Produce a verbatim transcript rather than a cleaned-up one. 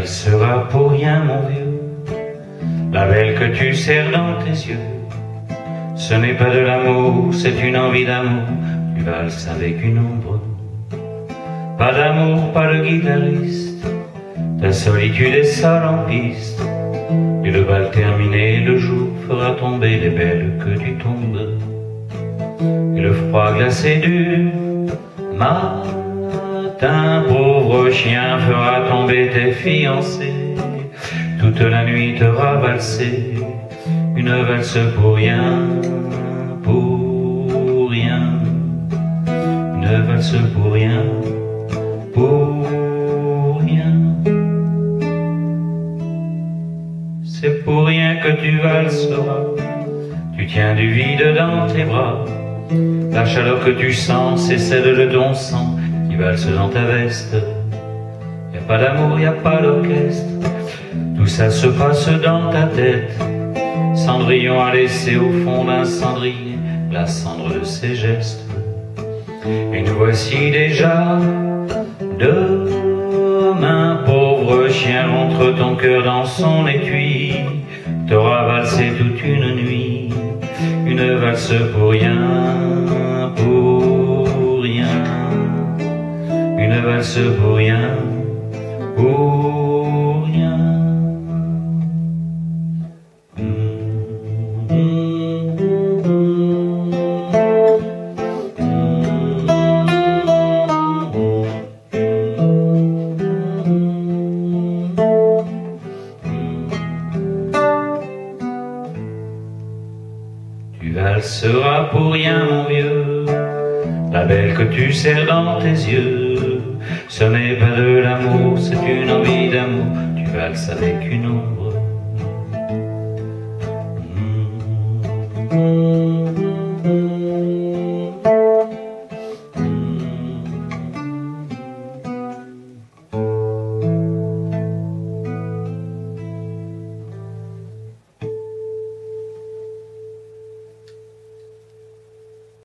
valsera pour rien, mon vieux, la belle que tu serres dans tes yeux. Ce n'est pas de l'amour, c'est une envie d'amour. Tu valses avec une ombre. Pas d'amour, pas de guitariste. Ta solitude est seule en piste. Et le bal terminé, le jour fera tomber les belles que tu tombes. Et le froid glacé du matin, pauvre chien, fera tomber tes fiancés. Toute la nuit t'aura valsé, une valse pour rien, pour rien. Une valse pour rien, pour rien. C'est pour rien que tu valseras. Tu tiens du vide dans tes bras. La chaleur que tu sens, c'est celle de ton sang qui valse dans ta veste. Y a pas d'amour, y a pas d'orchestre. Tout ça se passe dans ta tête. Cendrillon a laissé au fond d'un cendrier la cendre de ses gestes. Et nous voici déjà demain, pauvre chien, montre ton cœur dans son étui. T'auras valsé toute une nuit, une valse pour rien, pour rien. Une valse pour rien, pour rien. Tu valseras pour rien, mon vieux, la belle que tu serres dans tes yeux. Ce n'est pas de l'amour, c'est une envie d'amour. Tu valses avec une ombre. Mmh.